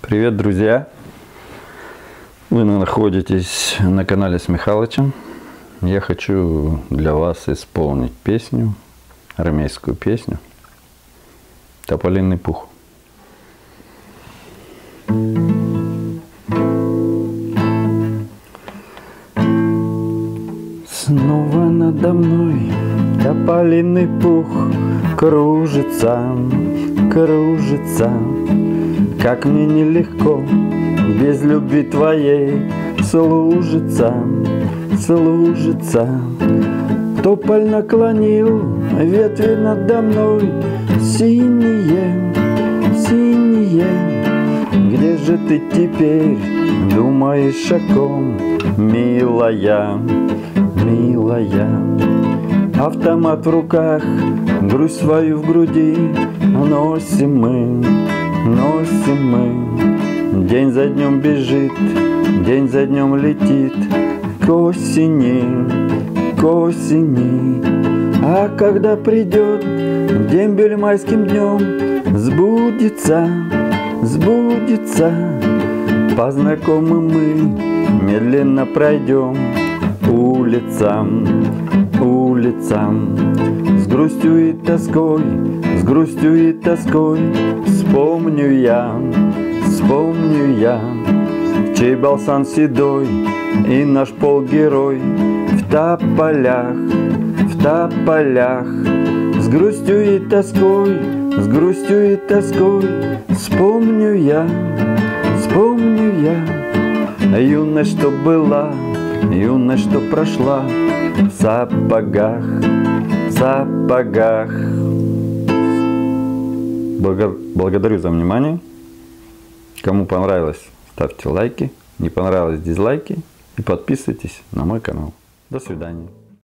Привет, друзья! Вы находитесь на канале с Михалычем. Я хочу для вас исполнить песню, армейскую песню «Тополиный пух». Снова надо мной тополиный пух кружится, кружится. Как мне нелегко без любви твоей служится, служится. Тополь наклонил ветви надо мной синие, синие. Где же ты теперь думаешь о ком, милая, милая? Автомат в руках, грусть свою в груди носим мы, носим мы. День за днем бежит, день за днем летит к осени, к осени. А когда придет дембель майским днем, сбудется, сбудется. По знакомым мы медленно пройдем улицам, улицам. С грустью и тоской, с грустью и тоской вспомню я, чей балсан седой и наш полгерой в тополях, в тополях. С грустью и тоской, с грустью и тоской вспомню я, юность, что была, юность, что прошла в сапогах, в сапогах. Благодарю за внимание. Кому понравилось, ставьте лайки. Не понравилось — дизлайки. И подписывайтесь на мой канал. До свидания.